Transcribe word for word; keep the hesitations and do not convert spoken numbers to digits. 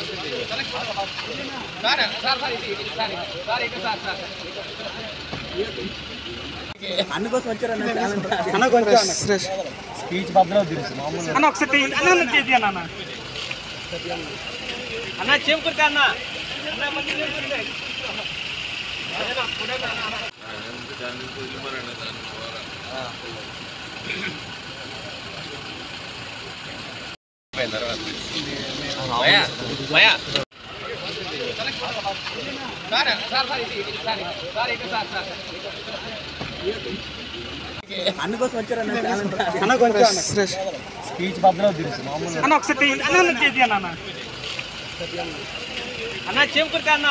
అన్న కోసం వచ్చారన్న స్పీచ్ బద్దలో తెలుసు మామూలు అన్న ఒకసారి అన్న చేతి అన్న అన్న చేమకుర్తే అన్న అన్న కోసం వచ్చారన్న స్పీచ్ బద్దలో తెలుసు మామూలు అన్న ఒకసారి అన్న చేతి అన్న అన్న చేమకుర్తే అన్న